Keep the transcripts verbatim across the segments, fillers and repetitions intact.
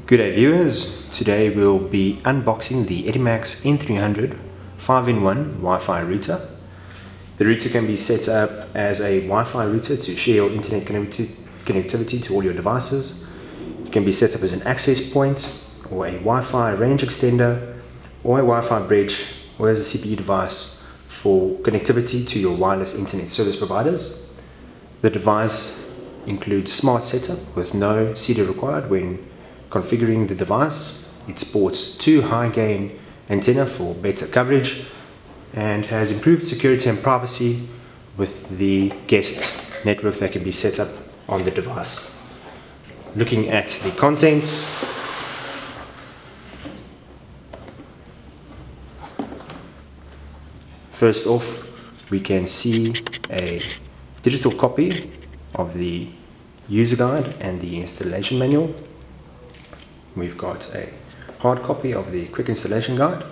Good day viewers, today we'll be unboxing the Edimax N three hundred five in one Wi-Fi router. The router can be set up as a Wi-Fi router to share your internet connectivity, connectivity to all your devices. It can be set up as an access point, or a Wi-Fi range extender, or a Wi-Fi bridge, or as a C P U device for connectivity to your wireless internet service providers. The device includes smart setup with no C D required when configuring the device. It sports two high gain antenna for better coverage and has improved security and privacy with the guest network that can be set up on the device. Looking at the contents, first off we can see a digital copy of the user guide and the installation manual. We've got a hard copy of the quick installation guide.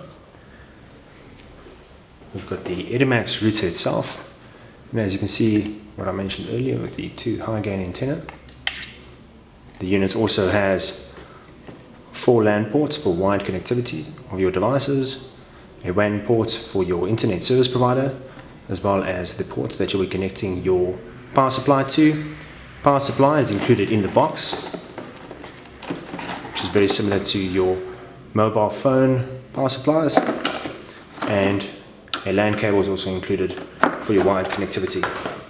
We've got the Edimax router itself, and as you can see what I mentioned earlier with the two high gain antenna. The unit also has four LAN ports for wired connectivity of your devices, a W A N port for your internet service provider, as well as the port that you'll be connecting your power supply to. Power supply is included in the box, which is very similar to your mobile phone power supplies, and a LAN cable is also included for your wired connectivity.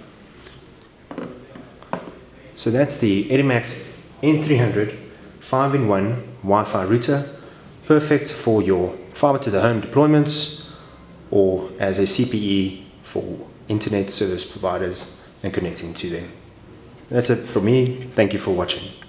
So that's the Edimax N three hundred five in one Wi-Fi router, perfect for your fiber to the home deployments or as a C P E for internet service providers and connecting to them. That's it from me. Thank you for watching.